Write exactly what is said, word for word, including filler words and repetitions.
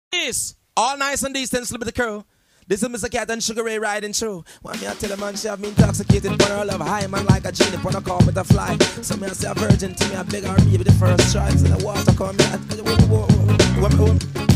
Peace. All nice and decent, slip the crew. This is Mister Cat and Sugar Ray riding through. When me I tell a man she have me intoxicated, but her love high man like a genie, put a call with a fly. So me I say a virgin to me, I beg her baby the first try. So the water come me, I,